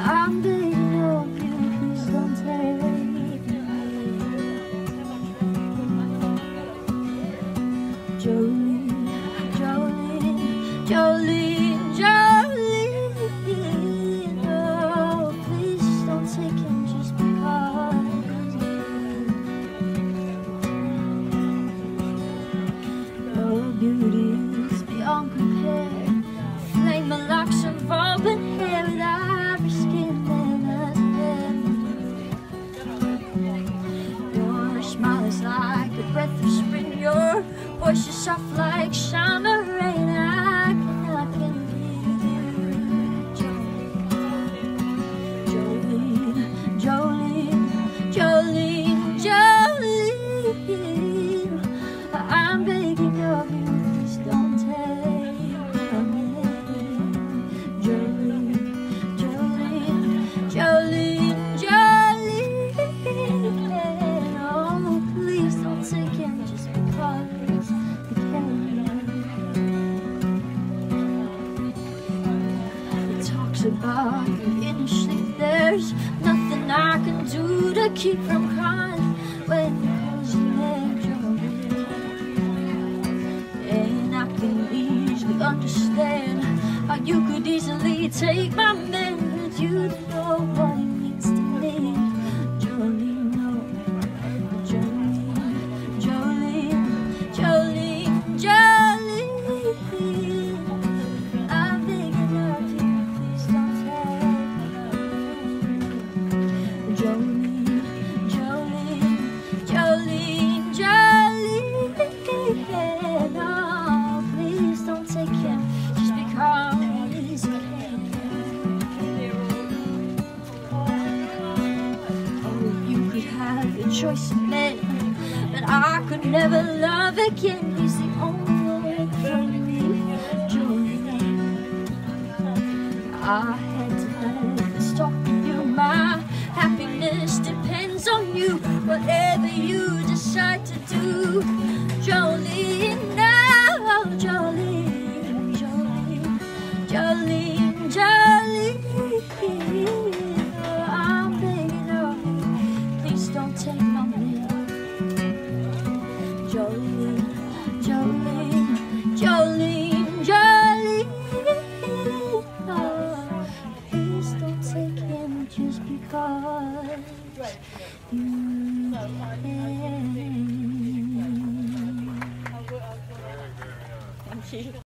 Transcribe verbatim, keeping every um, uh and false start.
I'm begging of you, please don't take me. Jolene, Jolene, Jolene, Jolene, oh, please don't take him just because. Your beauty is beyond compare. Flame my locks of auburn hair with ivory skin and a your smile is like a breath of spring. Your voice is soft like summer rain. I cannot believe you. Jolene, Jolene, Jolene, Jolene, I'm begging of you, please don't take me. Jolene, Jolene, Jolene, Jolene, oh, please don't take him just because you can. He talks about you in his sleep. There's nothing I can do to keep from crying when he calls your name, Jolene. And I can easily understand how you could easily take my man, but you don't know what he means to me. Jolene, no. Jolene, Jolene, Jolene, Jolene, I'm begging of you, please don't take me. Jolene, Jolene, Jolene, Jolene, no, please don't take him just because. Choice of men, but I could never love again. He's the only one for me, Jolene. I had to let this talk to you. My happiness depends on you. Whatever you decide to do, Jolene, now, Jolene, Jolene, Jolene, Jolene. I'm begging of you, please don't take my man. Jolene, Jolene, Jolene, Jolene, oh, please don't take him just because you can. Thank you.